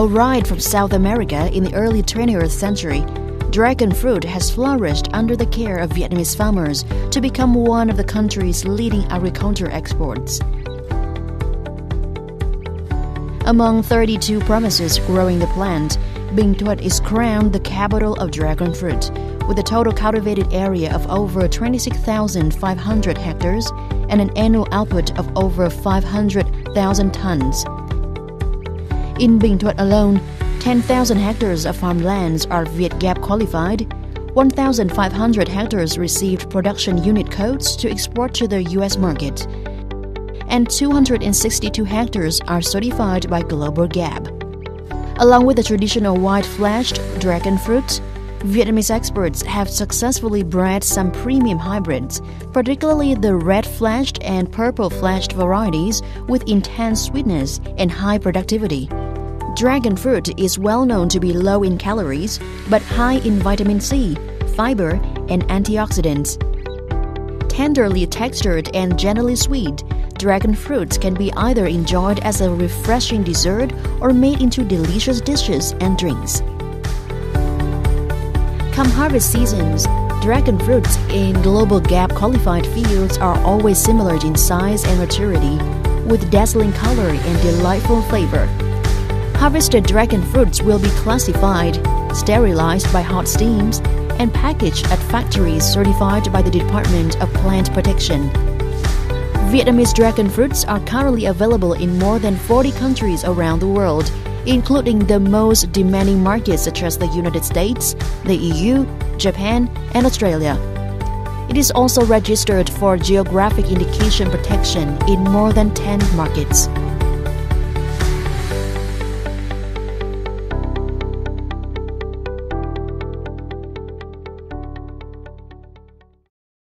Arrived from South America in the early 20th century, dragon fruit has flourished under the care of Vietnamese farmers to become one of the country's leading agriculture exports. Among 32 provinces growing the plant, Binh Thuận is crowned the capital of dragon fruit, with a total cultivated area of over 26,500 hectares and an annual output of over 500,000 tons. In Binh Thuận alone, 10,000 hectares of farmlands are VietGAP qualified, 1,500 hectares received production unit codes to export to the U.S. market, and 262 hectares are certified by Global GAP. Along with the traditional white-fleshed dragon fruit, Vietnamese experts have successfully bred some premium hybrids, particularly the red-fleshed and purple-fleshed varieties with intense sweetness and high productivity. Dragon fruit is well known to be low in calories, but high in vitamin C, fiber, and antioxidants. Tenderly textured and gently sweet, dragon fruits can be either enjoyed as a refreshing dessert or made into delicious dishes and drinks. Come harvest seasons, dragon fruits in Global GAP qualified fields are always similar in size and maturity, with dazzling color and delightful flavor. Harvested dragon fruits will be classified, sterilized by hot steams, and packaged at factories certified by the Department of Plant Protection. Vietnamese dragon fruits are currently available in more than 40 countries around the world, including the most demanding markets such as the United States, the EU, Japan, and Australia. It is also registered for geographic indication protection in more than 10 markets.